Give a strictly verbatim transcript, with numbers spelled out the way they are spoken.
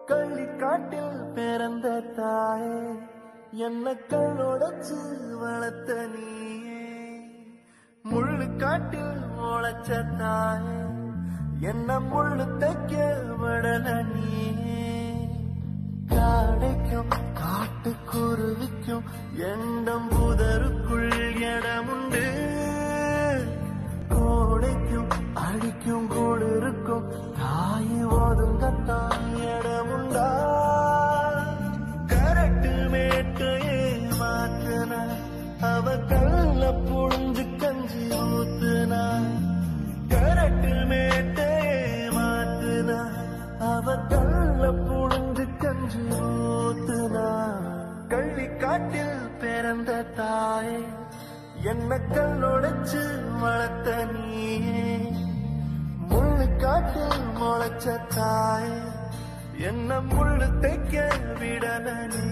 கள்ளிக்காட்டில் பிறந்த தாயே என்ன கண்ணோடச்சு வளர்த்த நீயே முள்ளு காட்டில் முளைச்ச தாயே என்ன முள்ளு தைக்க விடல நீயே காடைக்கும் காட்டுக்குருவிக்கும் எண்ணம் புதருக்குள் இடமுண்டு கோடைக்கும் அடிக்கும் குளிருக்கும் தாய் ஒதுங்கத்தான் இடமுண்டா கரட்டு மேட்டையே மாத்துனா அவ கல்ல புழிஞ்சு கஞ்சி ஊத்துனா கரட்டு மேட்டையே மாத்துனா அவ கல்ல புழிஞ்சு கஞ்சி ஊத்துனா கள்ளிக்காட்டில் பிறந்த தாயே என்ன கண்ணோடச்சு வளர்த்த நீயே முள்ளு காட்டில் முளைச்ச தாயே என்ன முள்ளு தைக்க விடல நீ